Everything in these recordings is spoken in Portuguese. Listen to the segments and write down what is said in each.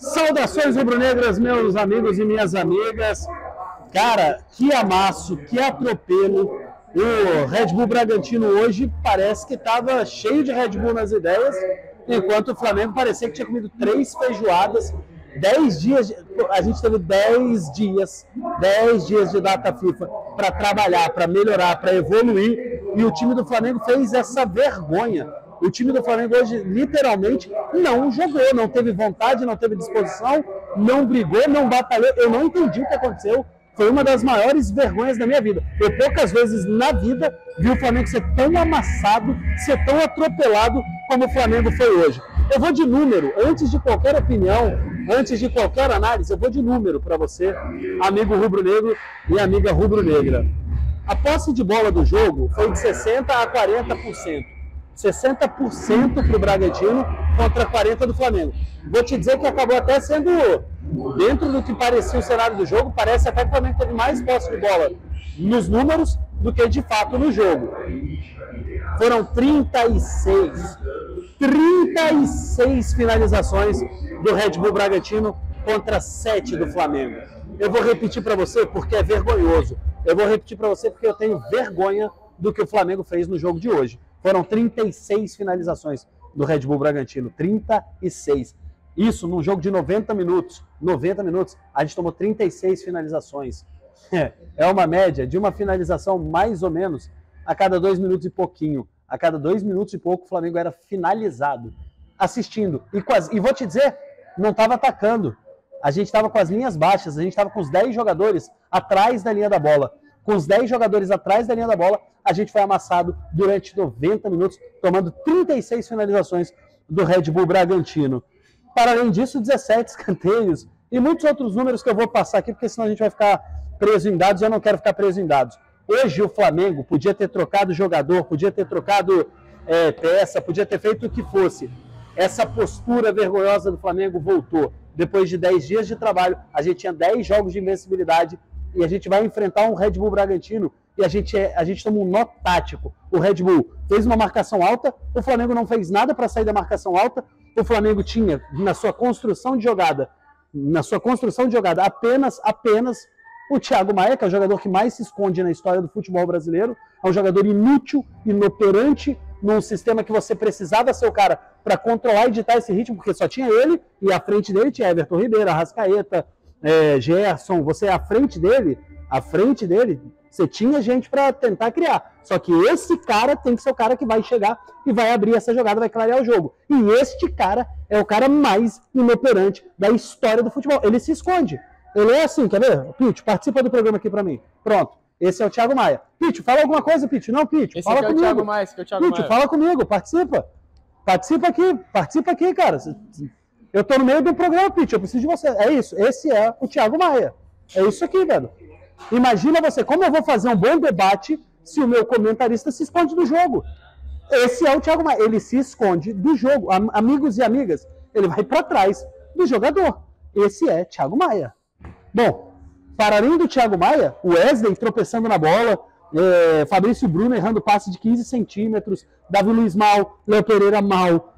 Saudações rubro-negras, meus amigos e minhas amigas. Cara, que amasso, que atropelo. O Red Bull Bragantino hoje parece que estava cheio de Red Bull nas ideias, enquanto o Flamengo parecia que tinha comido 3 feijoadas. 10 dias, a gente teve 10 dias de data FIFA para trabalhar, para melhorar, para evoluir, e o time do Flamengo fez essa vergonha. O time do Flamengo hoje, literalmente, não jogou, não teve vontade, não teve disposição, não brigou, não batalhou. Eu não entendi o que aconteceu. Foi uma das maiores vergonhas da minha vida. Eu poucas vezes na vida vi o Flamengo ser tão amassado, ser tão atropelado como o Flamengo foi hoje. Eu vou de número, antes de qualquer opinião, antes de qualquer análise, eu vou de número para você, amigo rubro-negro e amiga rubro-negra. A posse de bola do jogo foi de 60% a 40%. 60% para o Bragantino contra 40% do Flamengo. Vou te dizer que acabou até sendo, dentro do que parecia o cenário do jogo, parece até que o Flamengo teve mais posse de bola nos números do que de fato no jogo. Foram 36 finalizações do Red Bull Bragantino contra 7 do Flamengo. Eu vou repetir para você porque é vergonhoso. Eu vou repetir para você porque eu tenho vergonha do que o Flamengo fez no jogo de hoje. Foram 36 finalizações do Red Bull Bragantino. 36. Isso num jogo de 90 minutos. 90 minutos, a gente tomou 36 finalizações. É uma média de uma finalização mais ou menos a cada 2 minutos e pouquinho. A cada 2 minutos e pouco o Flamengo era finalizado. Assistindo. E vou te dizer, não estava atacando. A gente estava com as linhas baixas. A gente estava com os 10 jogadores atrás da linha da bola. Com os 10 jogadores atrás da linha da bola, a gente foi amassado durante 90 minutos, tomando 36 finalizações do Red Bull Bragantino. Para além disso, 17 escanteios e muitos outros números que eu vou passar aqui, porque senão a gente vai ficar preso em dados e eu não quero ficar preso em dados. Hoje o Flamengo podia ter trocado jogador, podia ter trocado peça, podia ter feito o que fosse. Essa postura vergonhosa do Flamengo voltou. Depois de 10 dias de trabalho, a gente tinha 10 jogos de invencibilidade e a gente vai enfrentar um Red Bull Bragantino e a gente toma um nó tático. O Red Bull fez uma marcação alta, o Flamengo não fez nada para sair da marcação alta, o Flamengo tinha na sua construção de jogada, apenas o Thiago Maia, que é o jogador que mais se esconde na história do futebol brasileiro, é um jogador inútil, inoperante, num sistema que você precisava ser o cara para controlar e ditar esse ritmo, porque só tinha ele, e à frente dele tinha Everton Ribeiro, Arrascaeta, Gerson, você à frente dele, você tinha gente para tentar criar. Só que esse cara tem que ser o cara que vai chegar e vai abrir essa jogada, vai clarear o jogo. E este cara é o cara mais inoperante da história do futebol. Ele se esconde. Ele é assim, quer ver? Pítio, participa do programa aqui para mim. Pronto. Esse é o Thiago Maia. Pítio, fala alguma coisa, Pítio. Não, Pítio, fala comigo. Esse é o Thiago Maia. Pítio, fala comigo, participa. Participa aqui, cara. Eu tô no meio do programa, Pítio, eu preciso de você. É isso, esse é o Thiago Maia. É isso aqui, velho. Imagina você, como eu vou fazer um bom debate se o meu comentarista se esconde do jogo. Esse é o Thiago Maia, ele se esconde do jogo. Amigos e amigas, ele vai para trás do jogador. Esse é Thiago Maia. Bom, para além do Thiago Maia, o Wesley tropeçando na bola, Fabrício Bruno errando passe de 15 centímetros, Davi Luiz mal, Léo Pereira mal.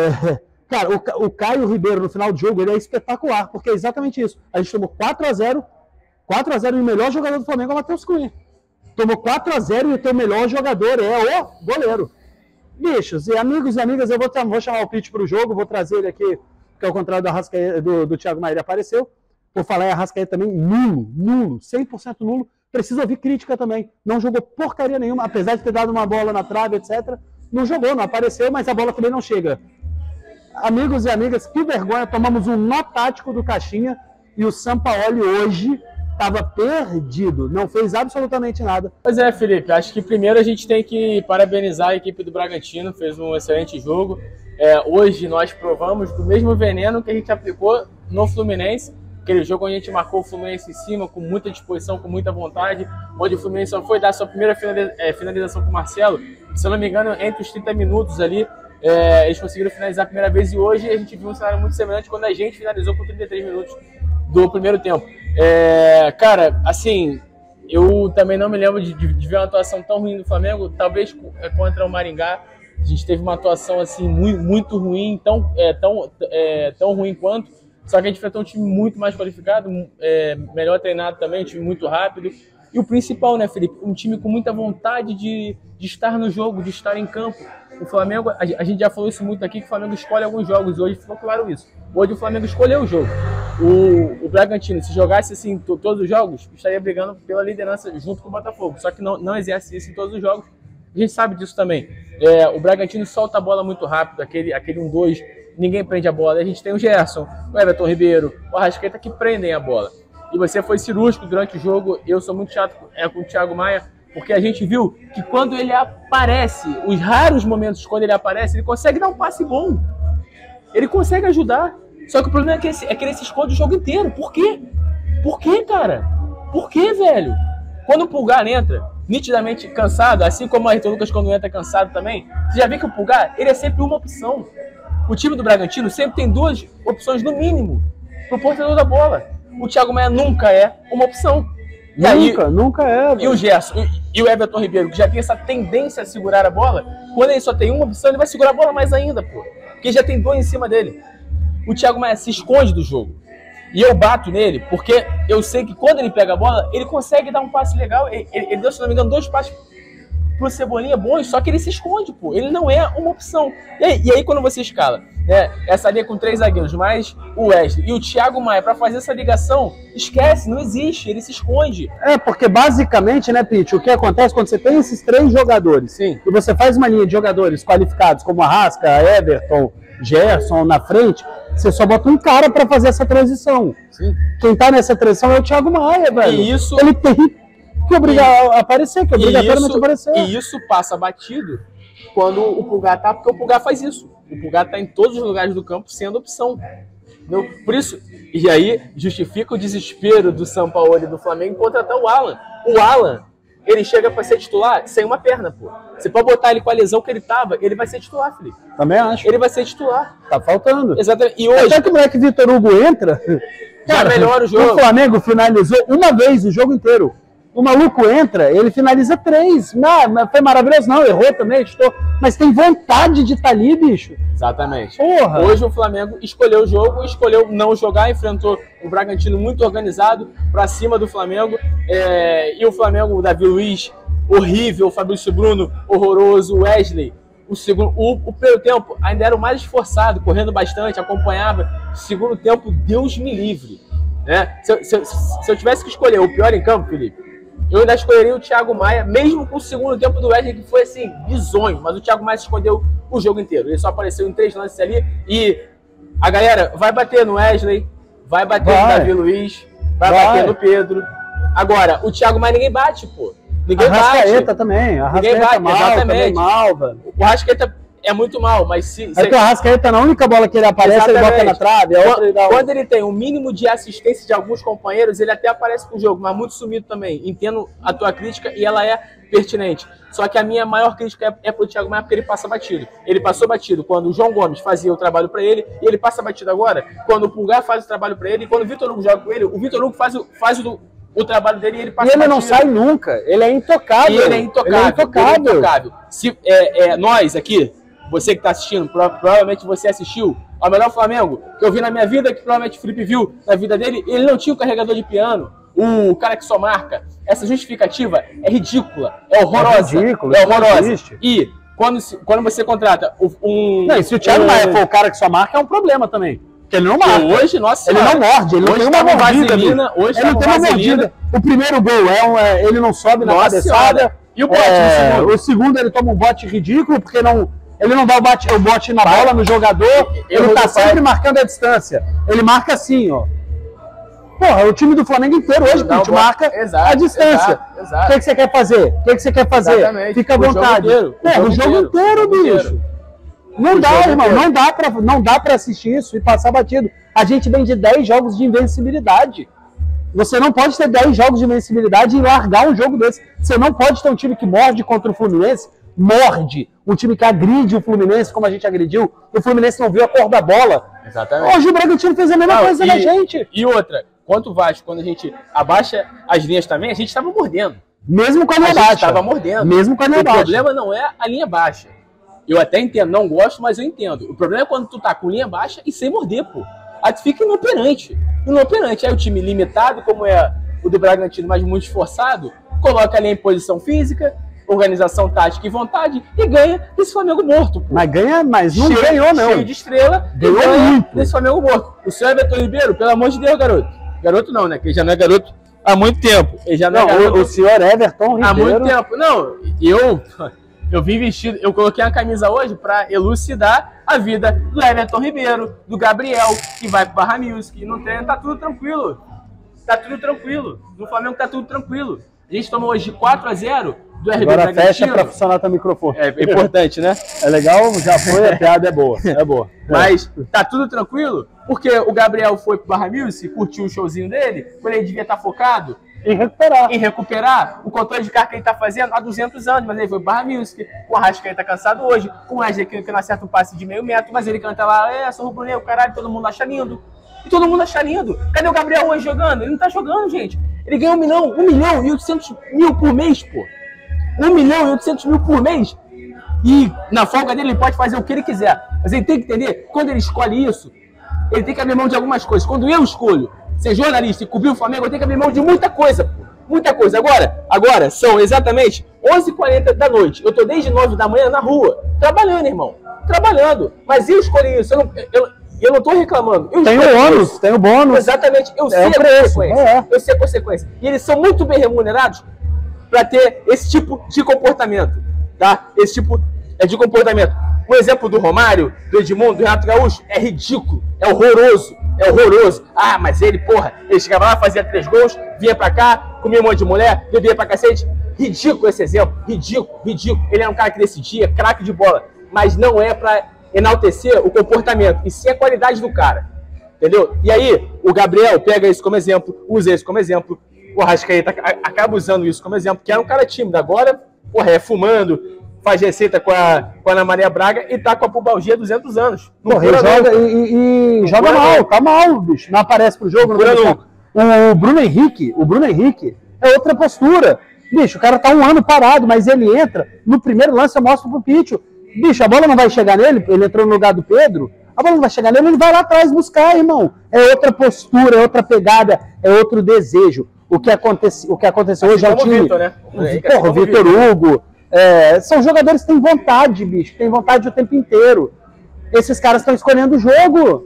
Cara, o Caio Ribeiro no final do jogo, ele é espetacular, porque é exatamente isso. A gente tomou 4-0 e o melhor jogador do Flamengo é o Matheus Cunha. Tomou 4-0 e o teu melhor jogador é o goleiro. Bichos, e amigos e amigas, eu vou chamar o Pete para o jogo, vou trazer ele aqui, que ao contrário do Thiago Maia, ele apareceu. Por falar em Arrascaeta também, nulo, 100% nulo. Precisa ouvir crítica também. Não jogou porcaria nenhuma, apesar de ter dado uma bola na trave, etc. Não jogou, não apareceu, mas a bola também não chega. Amigos e amigas, que vergonha, tomamos um nó tático do Caixinha e o Sampaoli hoje estava perdido, não fez absolutamente nada. Pois é, Felipe, acho que primeiro a gente tem que parabenizar a equipe do Bragantino, fez um excelente jogo. Hoje nós provamos do mesmo veneno que a gente aplicou no Fluminense, aquele jogo onde a gente marcou o Fluminense em cima, com muita disposição, com muita vontade, onde o Fluminense só foi dar sua primeira finalização com o Marcelo, se eu não me engano, entre os 30 minutos ali, eles conseguiram finalizar a primeira vez, e hoje a gente viu um cenário muito semelhante quando a gente finalizou com 33 minutos do primeiro tempo. Cara, assim, eu também não me lembro de ver uma atuação tão ruim do Flamengo, talvez contra o Maringá. A gente teve uma atuação assim muito ruim, tão ruim quanto. Só que a gente enfrentou um time muito mais qualificado, melhor treinado também, um time muito rápido. E o principal, né, Felipe? Um time com muita vontade de estar no jogo, de estar em campo. O Flamengo, a gente já falou isso muito aqui, que o Flamengo escolhe alguns jogos, e hoje ficou claro isso. Hoje o Flamengo escolheu o jogo. O Bragantino, se jogasse assim todos os jogos, estaria brigando pela liderança junto com o Botafogo. Só que não exerce isso em todos os jogos. A gente sabe disso também. O Bragantino solta a bola muito rápido, aquele 1-2, ninguém prende a bola. A gente tem o Gerson, o Everton Ribeiro, o Arrascaeta que prendem a bola. E você foi cirúrgico durante o jogo. Eu sou muito chato com o Thiago Maia, porque a gente viu que quando ele aparece, os raros momentos quando ele aparece, ele consegue dar um passe bom. Ele consegue ajudar. Só que o problema é que ele se esconde o jogo inteiro. Por quê? Por quê, cara? Por quê, velho? Quando o Pulgar entra, nitidamente cansado, assim como o Ayrton Lucas quando entra cansado também, você já vê que o Pulgar, ele é sempre uma opção. O time do Bragantino sempre tem 2 opções no mínimo pro portador da bola. O Thiago Maia nunca é uma opção. Nunca é. E o Gerson e o Everton Ribeiro, que já tem essa tendência a segurar a bola, quando ele só tem uma opção, ele vai segurar a bola mais ainda, pô. Porque já tem 2 em cima dele. O Thiago Maia se esconde do jogo. E eu bato nele, porque eu sei que quando ele pega a bola, ele consegue dar um passe legal. Ele deu, se não me engano, 2 passes pro Cebolinha bons, só que ele se esconde, pô. Ele não é uma opção. E aí quando você escala, né, essa linha com 3 zagueiros, mais o Wesley e o Thiago Maia, pra fazer essa ligação, esquece, não existe, ele se esconde. Porque basicamente, né, Pete, o que acontece quando você tem esses 3 jogadores, sim, e você faz uma linha de jogadores qualificados, como Arrasca, Everton, Gerson na frente, você só bota um cara pra fazer essa transição. Sim. Quem tá nessa transição é o Thiago Maia, velho. E isso... Ele tem que obrigar a aparecer, que obrigatoriamente aparecer. E isso passa batido quando o Pulgar tá, porque o Pulgar faz isso. O Pulgar tá em todos os lugares do campo sendo opção. Entendeu? Por isso, e aí justifica o desespero do Sampaoli e do Flamengo em contratar o Alan. O Alan, ele chega para ser titular sem uma perna, pô. Você pode botar ele com a lesão que ele tava, ele vai ser titular, Felipe. Também acho. Ele vai ser titular. Tá faltando. Exatamente. E hoje... Até que o moleque Vitor Hugo entra... Já melhora o jogo. O Flamengo finalizou uma vez o jogo inteiro. O maluco entra, ele finaliza 3. Não, foi maravilhoso, não. Errou também, estou. Mas tem vontade de estar ali, bicho. Exatamente. Porra. Hoje o Flamengo escolheu o jogo, escolheu não jogar, enfrentou o Bragantino muito organizado pra cima do Flamengo. E o Flamengo, o Davi Luiz, horrível, o Fabrício Bruno, horroroso, o Wesley. O primeiro tempo ainda era o mais esforçado, correndo bastante, acompanhava. Segundo tempo, Deus me livre. Né? Se eu tivesse que escolher o pior em campo, Felipe, eu ainda escolheria o Thiago Maia, mesmo com o segundo tempo do Wesley, que foi assim, bizonho. Mas o Thiago Maia se escondeu o jogo inteiro. Ele só apareceu em 3 lances ali. E a galera vai bater no Wesley, vai bater no Davi Luiz, vai bater no Pedro. Agora, o Thiago Maia ninguém bate, pô. Ninguém bate. Arrascaeta também. Ninguém bate, mal, exatamente. Mal, velho. O Arrascaeta é muito mal, mas se... É que o Arrascaeta, na única bola que ele aparece, ele bota na trave. Quando ele tem um mínimo de assistência de alguns companheiros, ele até aparece pro jogo, mas muito sumido também. Entendo a tua crítica e ela é pertinente. Só que a minha maior crítica é pro Thiago Maia porque ele passa batido. Ele passou batido quando o João Gomes fazia o trabalho para ele, e ele passa batido agora quando o Pulgar faz o trabalho para ele, e quando o Vitor Hugo joga com ele, o Vitor Hugo faz o trabalho dele e ele passa batido. E ele batido. não sai nunca. Ele é intocável. E ele é intocável. Se, nós aqui, você que está assistindo, provavelmente você assistiu ao melhor Flamengo que eu vi na minha vida, que provavelmente o Felipe viu na vida dele, ele não tinha um carregador de piano, o cara que só marca. Essa justificativa é ridícula, é horrorosa. É horrorosa. E quando você contrata Não, e se o Thiago Maia for o cara que só marca, é um problema também. Porque ele não marca. Hoje, nossa, ele não morde, ele não tem uma mordida. Ele não tem uma mordida. O primeiro gol ele não sobe na cabeçada. E o bote no segundo? O segundo ele toma um bote ridículo, porque ele não dá o bote na bola no jogador, ele tá sempre marcando a distância. Ele marca assim, ó. Porra, o time do Flamengo inteiro hoje, Pinto, marca a distância. O que você quer fazer? Exatamente. Fica à vontade. O jogo inteiro, bicho. Não dá, irmão. Não dá pra assistir isso e passar batido. A gente vem de 10 jogos de invencibilidade. Você não pode ter 10 jogos de invencibilidade e largar um jogo desse. Você não pode ter um time que morde contra o Fluminense, um time que agride o Fluminense como a gente agrediu. O Fluminense não viu a cor da bola. Exatamente. Hoje o Bragantino fez a mesma coisa na gente. E outra, quanto o Vasco, quando a gente abaixa as linhas também, a gente estava mordendo. Mesmo com a linha baixa. A gente estava mordendo. Mesmo com a linha baixa. O problema não é a linha baixa. Eu até entendo, não gosto, mas eu entendo. O problema é quando tu tá com linha baixa e sem morder, pô. Aí tu fica inoperante. Aí o time limitado, como é o do Bragantino, mas muito esforçado, coloca ali em posição física, organização tática e vontade e ganha desse Flamengo morto. Pô. Mas não ganhou, não. Cheio de estrela, ganhou muito desse Flamengo morto. O senhor Everton Ribeiro, pelo amor de Deus, garoto. Garoto não, né? Que ele já não é garoto há muito tempo. Ele já não é garoto. O senhor Everton Ribeiro. Há muito tempo. Não, eu vim vestido, eu coloquei a camisa hoje para elucidar a vida do Everton Ribeiro, do Gabriel, que vai pro Barra Music, não tem, tá tudo tranquilo. Tá tudo tranquilo. No Flamengo tá tudo tranquilo. A gente tomou hoje de 4-0 do RB Agora Bragantino. fecha para funcionar teu microfone. É importante, né? É legal, já foi, a piada é boa. É boa. Mas tá tudo tranquilo, porque o Gabriel foi pro Barra Music, curtiu o showzinho dele, quando ele devia estar focado em recuperar o controle de carro que ele tá fazendo há 200 anos, mas ele foi pro Barra Music, o Arrascaeta tá cansado hoje, com o Wesley que não acerta um passe de meio metro, mas ele canta lá, sou rubro-negro, caralho, todo mundo acha lindo. E todo mundo acha lindo. Cadê o Gabriel hoje jogando? Ele não tá jogando, gente. Ele ganha 1 milhão e 800 mil por mês, pô. 1 milhão e 800 mil por mês. E na folga dele ele pode fazer o que ele quiser. Mas ele tem que entender, quando ele escolhe isso, ele tem que abrir mão de algumas coisas. Quando eu escolho ser jornalista e cobrir o Flamengo, eu tenho que abrir mão de muita coisa, pô. Muita coisa. Agora são exatamente 11h40 da noite. Eu tô desde 9 da manhã na rua, trabalhando, irmão. Trabalhando. Mas eu escolhi isso. Eu não tô reclamando. Tem o ônus, tem o bônus. Exatamente. Eu sei a consequência. Eu sei a consequência. E eles são muito bem remunerados para ter esse tipo de comportamento, tá? Esse tipo de comportamento. Um exemplo do Romário, do Edmundo, do Renato Gaúcho é ridículo, é horroroso. Ah, mas ele chegava lá, fazia 3 gols, vinha pra cá, comia um monte de mulher, bebia pra cacete. Ridículo esse exemplo, ridículo. Ele é um cara que decidia, craque de bola, mas não é pra enaltecer o comportamento, e sim a qualidade do cara, entendeu? E aí, o Gabriel pega isso como exemplo, usa isso como exemplo, o Arrascaeta acaba usando isso como exemplo, que era um cara tímido, agora, é fumando, faz receita com a Ana Maria Braga e tá com a pubalgia há 200 anos. Ele joga mal, tá mal, bicho, não aparece pro jogo. O Bruno Henrique é outra postura, bicho, o cara tá 1 ano parado, mas ele entra, no primeiro lance eu mostro pro Pitio, bicho, a bola não vai chegar nele, ele entrou no lugar do Pedro, a bola não vai chegar nele, ele vai lá atrás buscar, irmão. É outra postura, é outra pegada, é outro desejo. O que aconteceu hoje é o time... Vitor, né? O Vitor Hugo, são jogadores que têm vontade, bicho, têm vontade o tempo inteiro. Esses caras estão escolhendo o jogo.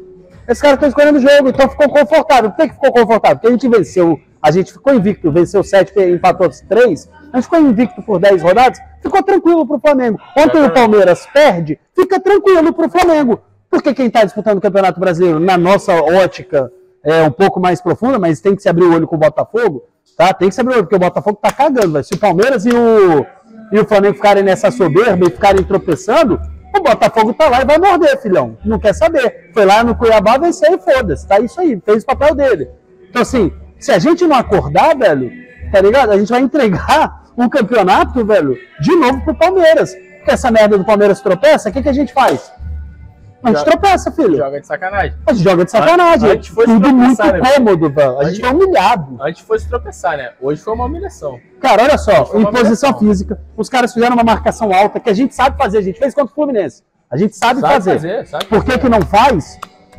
Então ficou confortável. Por que ficou confortável? Porque a gente venceu, a gente ficou invicto, venceu 7, empatou 3, a gente ficou invicto por 10 rodadas, ficou tranquilo pro Flamengo. Ontem o Palmeiras perde, fica tranquilo pro Flamengo. Porque quem está disputando o Campeonato Brasileiro, na nossa ótica, é um pouco mais profunda, mas tem que se abrir o olho com o Botafogo, tá? Tem que se abrir o olho, porque o Botafogo tá cagando, velho. Se o Palmeiras e o Flamengo ficarem nessa soberba e ficarem tropeçando, o Botafogo tá lá e vai morder, filhão. Não quer saber. Foi lá no Cuiabá, venceu e foda-se. Tá isso aí, fez o papel dele. Então, assim, se a gente não acordar, velho, tá ligado? A gente vai entregar um campeonato, velho, de novo pro Palmeiras. Porque essa merda do Palmeiras tropeça, o que a gente faz? A gente tropeça, filho. Joga de sacanagem. A gente joga de sacanagem. Tudo muito cômodo, velho. A gente foi humilhado. Antes fosse tropeçar, né? Hoje foi uma humilhação. Cara, olha só. Em posição física, os caras fizeram uma marcação alta que a gente sabe fazer. A gente fez contra o Fluminense. A gente sabe fazer. Por que não faz?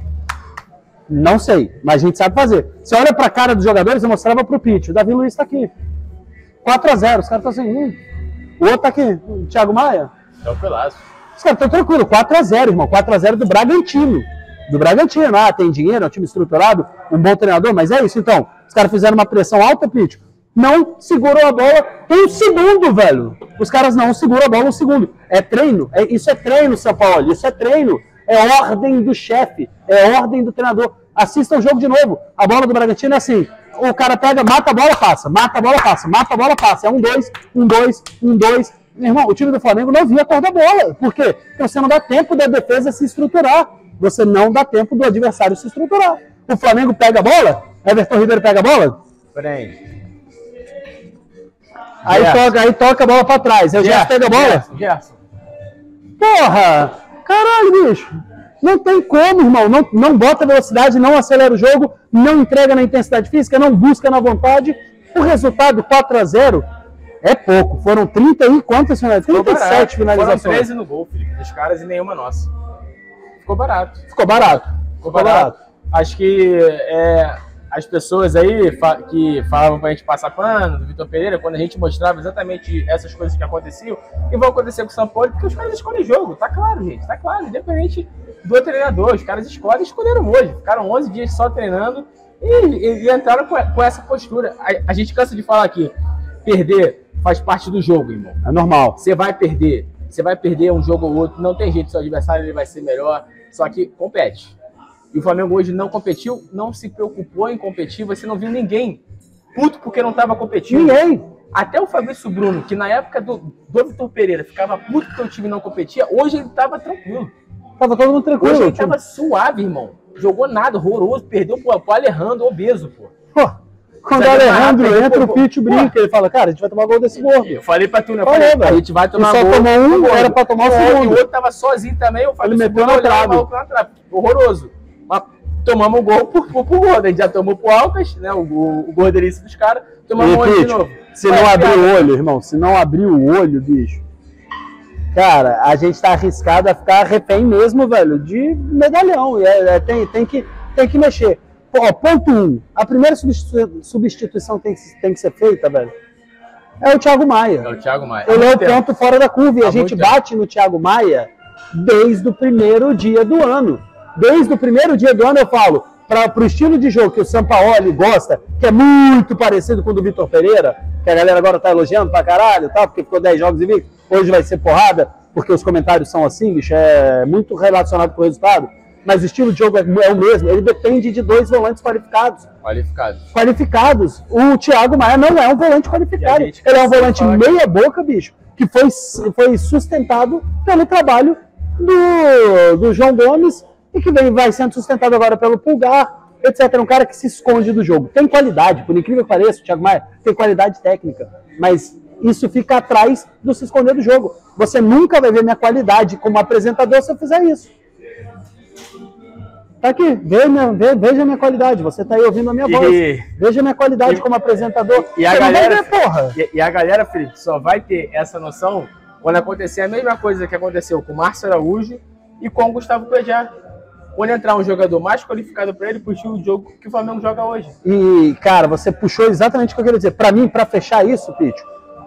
Não sei. Mas a gente sabe fazer. Você olha pra cara dos jogadores, eu mostrava pro Pitio. O Davi Luiz tá aqui. 4-0. Os caras estão assim. O outro tá aqui. O Thiago Maia. É o Pelácio. Os caras estão tranquilos, 4-0, irmão. 4-0 do Bragantino. Tem dinheiro, é um time estruturado, um bom treinador, mas é isso. Então, os caras fizeram uma pressão alta, Pitio. Não segurou a bola um segundo, velho. Os caras não seguram a bola um segundo. É treino. Isso é treino, São Paulo. Isso é treino. É ordem do chefe. É ordem do treinador. Assista o jogo de novo. A bola do Bragantino é assim. O cara pega, mata a bola, passa. Mata a bola, passa. Mata a bola, passa. É 1-2, 1-2, 1-2. Meu irmão, o time do Flamengo não via a cor da bola. Por quê? Porque você não dá tempo da defesa se estruturar. Você não dá tempo do adversário se estruturar. O Flamengo pega a bola, Everton Ribeiro pega a bola. Prende. Aí toca a bola pra trás. Aí o Gerson pega a bola. Gerson. Porra! Caralho, bicho. Não tem como, irmão. Não bota velocidade, não acelera o jogo, não entrega na intensidade física, não busca na vontade. O resultado 4-0 é pouco. Foram 30 e quantas finalizações? 37 finalizações. Foram 13 no gol, Felipe, dos caras e nenhuma nossa. Ficou barato. Ficou barato. Acho que as pessoas aí que falavam pra gente passar pano do Vitor Pereira, quando a gente mostrava exatamente essas coisas que aconteciam, e vão acontecer com o São Paulo, porque os caras escolhem jogo, tá claro, gente, tá claro, independente do treinador, os caras escolheram hoje, ficaram 11 dias só treinando e entraram com essa postura. A gente cansa de falar aqui, perder faz parte do jogo, irmão. É normal. Você vai perder um jogo ou outro, não tem jeito, seu adversário ele vai ser melhor, só que compete. E o Flamengo hoje não competiu, não se preocupou em competir, você não viu ninguém puto porque não estava competindo. Ninguém. Até o Fabrício Bruno, que na época do Vitor Pereira ficava puto porque o time não competia, hoje ele estava tranquilo. Tava todo mundo tranquilo. Hoje ele estava suave, irmão. Jogou nada, horroroso, perdeu pro Alejandro, obeso, pô. Quando o Alejandro entra, o Pitch brinca, ele fala, cara, a gente vai tomar gol desse gordo. Eu falei pra tu, né? A gente vai tomar gol. Só tomou um, era pra tomar o segundo. E o outro tava sozinho também, eu falei, ele meteu na trave. Horroroso. Mas tomamos um gol pro gordo, a gente já tomou pro Alcas, né? O gordelice dos caras, tomamos um gol de novo. Se não abrir o olho, irmão, se não abrir o olho, bicho, cara, a gente tá arriscado a ficar refém mesmo, velho, de medalhão. Tem que mexer. Ó, ponto 1. A primeira substituição tem que ser feita, velho, é o Thiago Maia. É o Thiago Maia. Ele é o ponto fora da curva. E a gente bate no Thiago Maia desde o primeiro dia do ano. Desde o primeiro dia do ano eu falo, para o estilo de jogo que o Sampaoli gosta, que é muito parecido com o do Vitor Pereira, que a galera agora tá elogiando pra caralho, tá? Porque ficou 10 jogos e viu, hoje vai ser porrada, porque os comentários são assim, bicho, é muito relacionado com o resultado. Mas o estilo de jogo é o mesmo, ele depende de 2 volantes qualificados. O Thiago Maia não é um volante qualificado. Ele é um volante meia boca, bicho, que foi sustentado pelo trabalho do João Gomes e que vai sendo sustentado agora pelo Pulgar, etc. É um cara que se esconde do jogo. Tem qualidade, por incrível que pareça, o Thiago Maia tem qualidade técnica, mas isso fica atrás do se esconder do jogo. Você nunca vai ver minha qualidade como apresentador se eu fizer isso. Tá aqui, veja a minha qualidade. Você tá aí ouvindo a minha voz. Veja a minha qualidade como apresentador. E a galera, porra. E a galera, Felipe, só vai ter essa noção quando acontecer a mesma coisa que aconteceu com o Márcio Araújo e com o Gustavo Cuejá. Quando entrar um jogador mais qualificado para ele, pro estilo de jogo que o Flamengo joga hoje. E, cara, você puxou exatamente o que eu queria dizer. Para mim, para fechar isso, Pitch,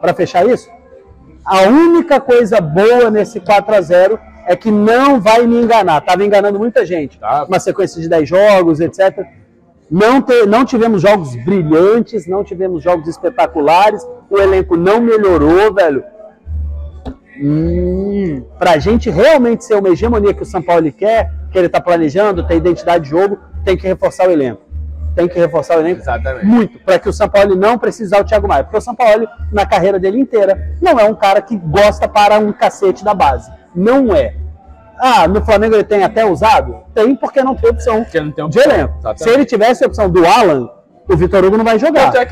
a única coisa boa nesse 4-0 é que não vai me enganar. Tava enganando muita gente. Uma sequência de 10 jogos, etc. Não tivemos jogos brilhantes, não tivemos jogos espetaculares. O elenco não melhorou, velho. Pra gente realmente ser uma hegemonia que o São Paulo quer, que ele tá planejando, ter identidade de jogo, tem que reforçar o elenco. Exatamente. Muito, para que o São Paulo não precise usar o Thiago Maia. Porque o São Paulo, na carreira dele inteira, não é um cara que gosta para um cacete da base. Não é. No Flamengo ele tem até usado? Tem, porque não tem opção de elenco. Exatamente. Se ele tivesse a opção do Alan, o Vitor Hugo não vai jogar. Tanto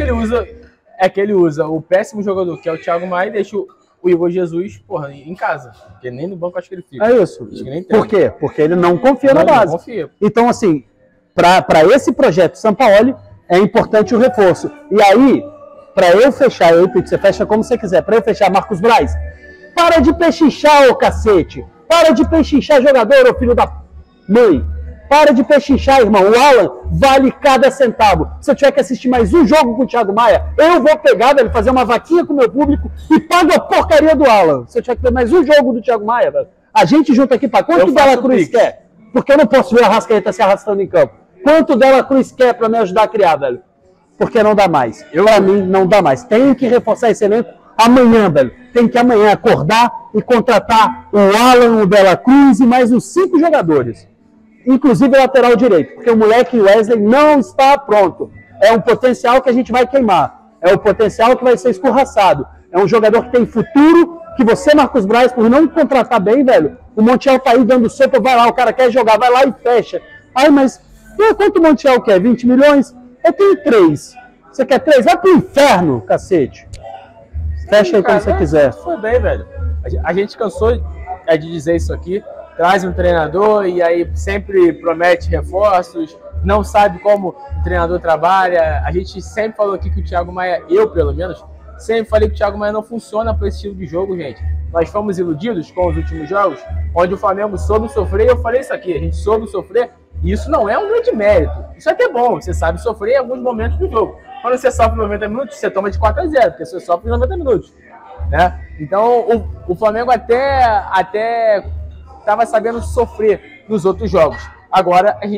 é que ele usa o péssimo jogador, que é o Thiago Maia, e deixa o Igor Jesus, porra, em casa. Porque nem no banco acho que ele fica. É isso. Por quê? Porque ele não confia na base. Não confia. Então, assim, para esse projeto Sampaoli, é importante o reforço. E aí, para eu fechar, você fecha como você quiser, para eu fechar Marcos Braz, para de pechinchar, ô cacete! Para de pechinchar jogador, ô filho da mãe! Para de pechinchar, irmão. O Alan vale cada centavo. Se eu tiver que assistir mais um jogo com o Thiago Maia, eu vou pegar, velho, fazer uma vaquinha com o meu público e pago a porcaria do Alan. Se eu tiver que ver mais um jogo do Thiago Maia, velho, a gente junta aqui para quanto o Dela Cruz quer? Porque eu não posso ver a Arrascaeta se arrastando em campo. Quanto o Dela Cruz quer para me ajudar a criar, velho? Porque não dá mais. Pra mim, não dá mais. Tem que reforçar esse elenco amanhã, velho. Tem que amanhã acordar e contratar o Alan, o Dela Cruz e mais uns 5 jogadores. Inclusive o lateral direito. Porque o moleque Wesley não está pronto. É um potencial que a gente vai queimar. É um potencial que vai ser escorraçado. É um jogador que tem futuro, que você, Marcos Braz, por não contratar bem, velho, o Montiel tá aí dando sopa, vai lá, o cara quer jogar, vai lá e fecha. Ai, mas quanto o Montiel quer? 20 milhões? Eu tenho 3. Você quer 3? Vai pro inferno, cacete. Fecha aí como você quiser. Foi bem, velho. A gente cansou de dizer isso aqui. Traz um treinador e aí sempre promete reforços, não sabe como o treinador trabalha. A gente sempre falou aqui que o Thiago Maia, eu pelo menos, sempre falei que o Thiago Maia não funciona para esse estilo de jogo, gente. Nós fomos iludidos com os últimos jogos, onde o Flamengo soube sofrer, e eu falei isso aqui, a gente soube sofrer Isso não é um grande mérito. Isso é até bom, você sabe sofrer em alguns momentos do jogo. Quando você sofre 90 minutos, você toma de 4-0, porque você sofre 90 minutos. Né? Então, o Flamengo até estava sabendo sofrer nos outros jogos. Agora, a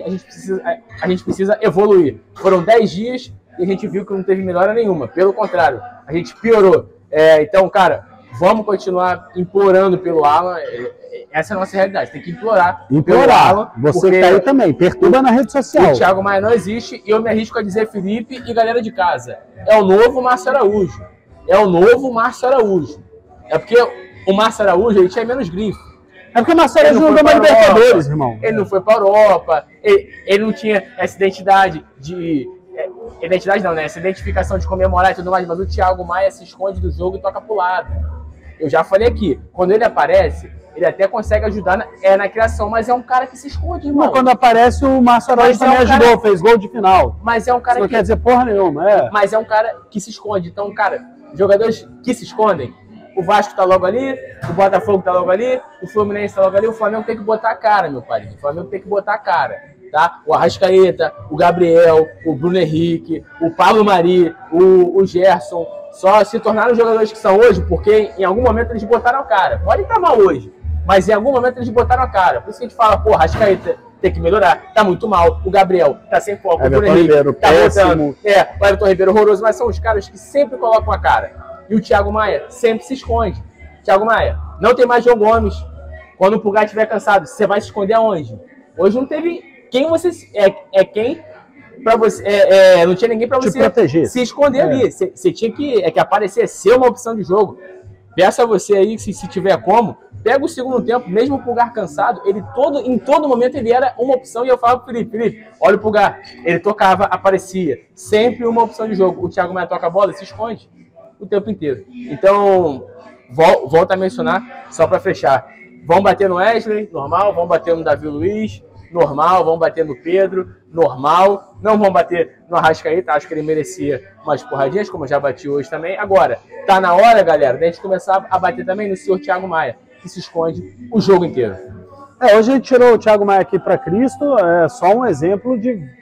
gente precisa evoluir. Foram 10 dias e a gente viu que não teve melhora nenhuma. Pelo contrário, a gente piorou. Então, cara, vamos continuar implorando pelo Alan. Essa é a nossa realidade. Tem que implorar pelo Alan. Você que tá aí também. Perturba na rede social. O Thiago Maia não existe e eu me arrisco a dizer, Felipe e galera de casa, é o novo Márcio Araújo. É o novo Márcio Araújo. É porque o Márcio Araújo, ele tinha menos grifo. É porque o Márcio Araújo não ganhou Libertadores, irmão. Ele não foi para a Europa, ele não tinha essa identidade de... Identidade não, né? Essa identificação de comemorar e tudo mais, mas o Thiago Maia se esconde do jogo e toca pro lado. Eu já falei aqui, quando ele aparece, ele até consegue ajudar na criação, mas é um cara que se esconde, irmão. Mas quando aparece, o Márcio Araújo também ajudou, fez gol de final. Mas é um cara que... não quer dizer porra nenhuma, Mas é um cara que se esconde. Então, cara, jogadores que se escondem, o Vasco tá logo ali, o Botafogo tá logo ali, o Fluminense tá logo ali, o Flamengo tem que botar a cara, meu pai. O Flamengo tem que botar a cara. Tá? O Arrascaeta, o Gabriel, o Bruno Henrique, o Pablo Mari, o Gerson, só se tornaram os jogadores que são hoje porque em algum momento eles botaram a cara. Pode estar mal hoje, mas em algum momento eles botaram a cara. Por isso que a gente fala, pô, Arrascaeta tem que melhorar, tá muito mal. O Gabriel tá sem foco, o Bruno Henrique tá voltando. O Everton Ribeiro horroroso, mas são os caras que sempre colocam a cara. E o Thiago Maia sempre se esconde. Thiago Maia, não tem mais João Gomes. Quando o Pulgar estiver cansado, você vai se esconder aonde? Hoje não teve... Quem você quem para você não tinha ninguém para você proteger. Se esconder ali. Você tinha que aparecer, ser uma opção de jogo. Peço a você aí, se tiver como, pega o segundo tempo, mesmo o Pulgar cansado, ele em todo momento ele era uma opção e eu falava pro Felipe, olha o Pulgar, ele tocava, aparecia, sempre uma opção de jogo. O Thiago Maia toca a bola, se esconde o tempo inteiro. Então, volto a mencionar só para fechar. Vão bater no Wesley, normal, vão bater no Davi Luiz, normal, vão bater no Pedro, normal, não vão bater no Arrascaeta, acho que ele merecia umas porradinhas, como eu já bati hoje também. Agora, tá na hora, galera, da gente começar a bater também no senhor Thiago Maia, que se esconde o jogo inteiro. Hoje a gente tirou o Thiago Maia aqui para Cristo, é só um exemplo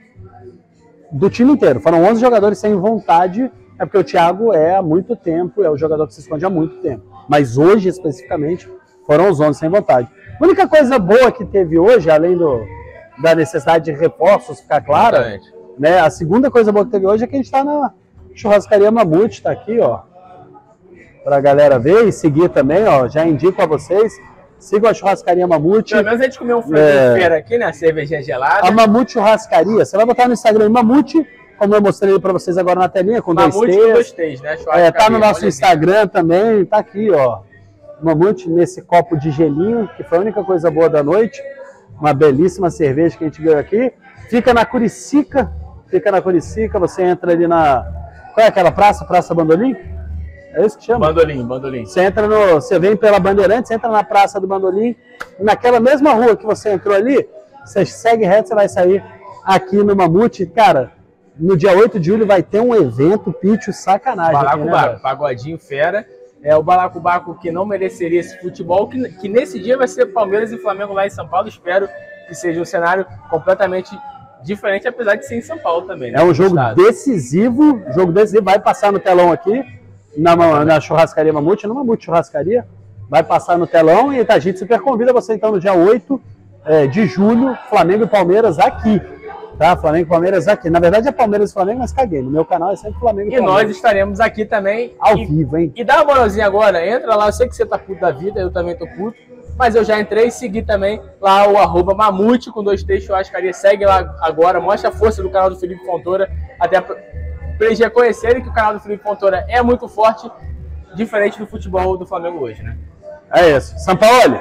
do time inteiro. Foram 11 jogadores sem vontade, é porque o Thiago há muito tempo, é o jogador que se esconde há muito tempo. Mas hoje, especificamente, foram os 11 sem vontade. A única coisa boa que teve hoje, além da necessidade de reforços, ficar claro, né? A segunda coisa boa que teve hoje é que a gente está na Churrascaria Mamute, tá aqui, ó, pra galera ver e seguir também, ó, já indico a vocês, sigam a Churrascaria Mamute. Pelo menos a gente comeu um frango de feira aqui, né, cervejinha gelada. A Mamute Churrascaria, você vai botar no Instagram Mamute, como eu mostrei para vocês agora na telinha, com Mamute 2 T's, né, tá no nosso Instagram também, tá aqui, ó. Mamute nesse copo de gelinho, que foi a única coisa boa da noite. Uma belíssima cerveja que a gente ganhou aqui. Fica na Curicica, você entra ali na... Qual é aquela praça? Praça Bandolim? É isso que chama? Bandolim. Você vem pela Bandeirantes, entra na Praça do Bandolim, naquela mesma rua que você entrou ali, você segue reto, você vai sair aqui no Mamute. Cara, no dia 8 de julho vai ter um evento, pitch, sacanagem. Balacobaco, né, pagodinho fera. É o Balacobaco que não mereceria esse futebol, que nesse dia vai ser Palmeiras e Flamengo lá em São Paulo. Espero que seja um cenário completamente diferente, apesar de ser em São Paulo também. Né? É um jogo decisivo, vai passar no telão aqui, na Churrascaria Mamute, no Mamute Churrascaria, vai passar no telão e a gente super convida você então no dia 8 de julho, Flamengo e Palmeiras aqui. Tá, Flamengo e Palmeiras aqui. Na verdade é Palmeiras e Flamengo, mas caguei. No meu canal é sempre Flamengo e Palmeiras. E nós estaremos aqui também. Ao vivo, hein? E dá uma moralzinha agora, entra lá. Eu sei que você tá puto da vida, eu também tô puto. Mas eu já entrei e segui também lá o @mamute com 2 T's Churrascaria. Segue lá agora, mostra a força do canal do Felipe Fontoura. Até pra eles já conhecerem que o canal do Felipe Fontoura é muito forte, diferente do futebol do Flamengo hoje, né? É isso. Sampaoli,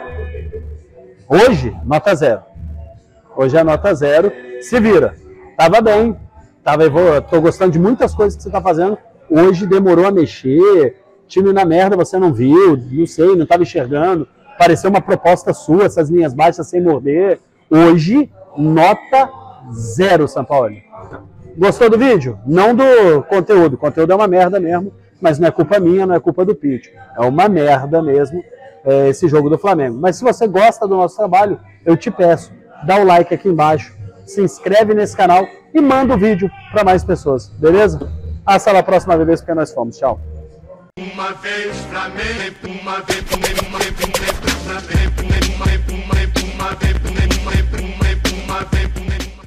hoje, nota 0. Hoje é nota 0. Se vira. Tava bem. Tô gostando de muitas coisas que você tá fazendo. Hoje demorou a mexer. Time na merda, você não viu. Não sei, não tava enxergando. Pareceu uma proposta sua, essas linhas baixas sem morder. Hoje, nota 0, Sampaoli. Gostou do vídeo? Não do conteúdo. O conteúdo é uma merda mesmo. Mas não é culpa minha, não é culpa do Pitch. É uma merda mesmo esse jogo do Flamengo. Mas se você gosta do nosso trabalho, eu te peço, dá o like aqui embaixo, se inscreve nesse canal e manda o vídeo para mais pessoas, beleza? Hasta a próxima vez, porque nós fomos. Tchau. Uma vez Flamengo, uma vez